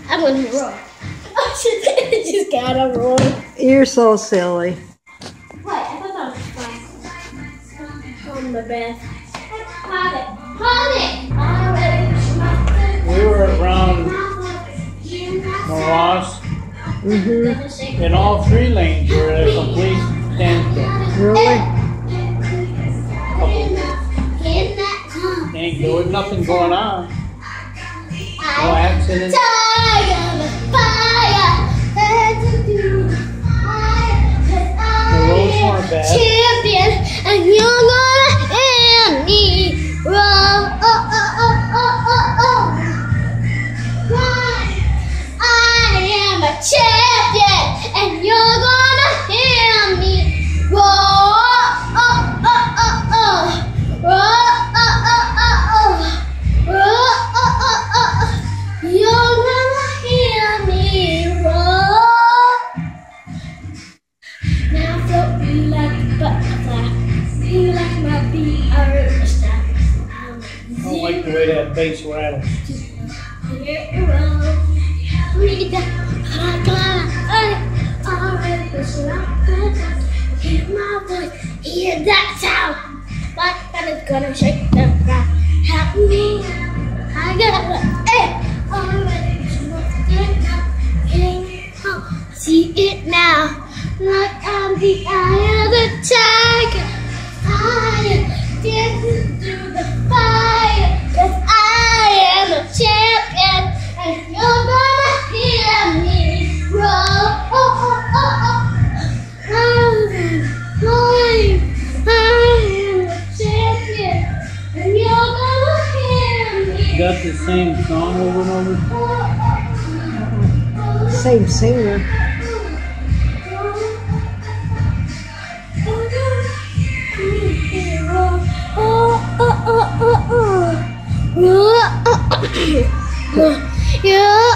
I'm gonna roll. Oh shit, it just got a roll. You're so silly. Wait, I thought that was fun. On the bed. Hold it! We were around Moras, and all 3 lanes were at a complete standstill. Really? There was nothing going on. No accidents. The roads weren't bad. Champion, and you're gonna hear me roll. I am a champion, and you're gonna hear me roll. You're gonna hear me roll. Now float me like a butterfly. You like my beat, I understand. I don't like the way that bass rattles. Hear my voice, hear that sound. Like that is gonna shake the ground. Help me, I gotta, see it now, like I'm the eye of the tiger. Fire, dancing through the fire. 'Cause I am a champion, and you're gonna hear me roll. I am a champion, and you're gonna hear me. You got the same song over and over? Same singer. Yeah.